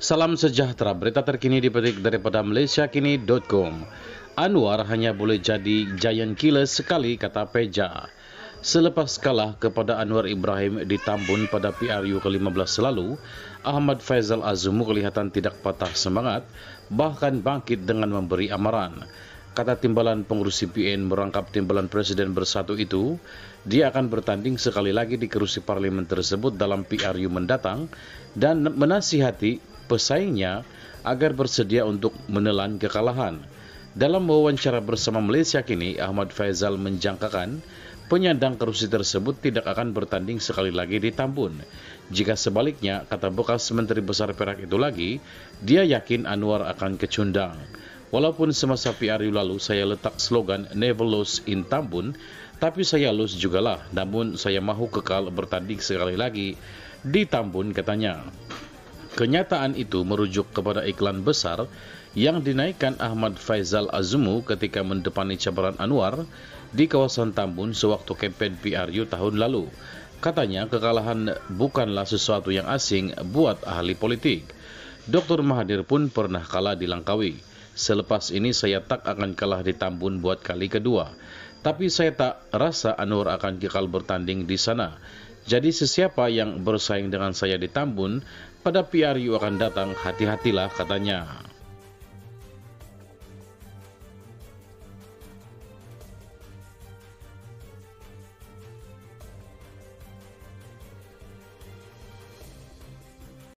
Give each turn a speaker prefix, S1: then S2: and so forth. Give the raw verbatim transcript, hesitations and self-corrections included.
S1: Salam sejahtera, berita terkini dipetik daripada malaysia kini titik com. Anwar hanya boleh jadi giant killer sekali, kata Peja. Selepas kalah kepada Anwar Ibrahim di Tambun pada P R U ke lima belas lalu, Ahmad Faizal Azumu kelihatan tidak patah semangat, bahkan bangkit dengan memberi amaran. Kata timbalan pengurusi P N merangkap timbalan Presiden Bersatu itu, dia akan bertanding sekali lagi di kerusi parlimen tersebut dalam P R U mendatang dan menasihati pesaingnya agar bersedia untuk menelan kekalahan. Dalam wawancara bersama Malaysia Kini, Ahmad Faizal menjangkakan penyandang kerusi tersebut tidak akan bertanding sekali lagi di Tambun. Jika sebaliknya, kata bekas Menteri Besar Perak itu lagi, dia yakin Anwar akan kecundang. Walaupun semasa P R U lalu saya letak slogan Never Lose in Tambun, tapi saya lose jugalah, namun saya mahu kekal bertanding sekali lagi di Tambun, katanya. Kenyataan itu merujuk kepada iklan besar yang dinaikkan Ahmad Faizal Azumu ketika mendepani cabaran Anwar di kawasan Tambun sewaktu kempen P R U tahun lalu. Katanya kekalahan bukanlah sesuatu yang asing buat ahli politik. Doktor Mahathir pun pernah kalah di Langkawi. Selepas ini saya tak akan kalah di Tambun buat kali kedua. Tapi saya tak rasa Anwar akan kekal bertanding di sana. Jadi sesiapa yang bersaing dengan saya di Tambun pada P R U akan datang, hati-hatilah, katanya.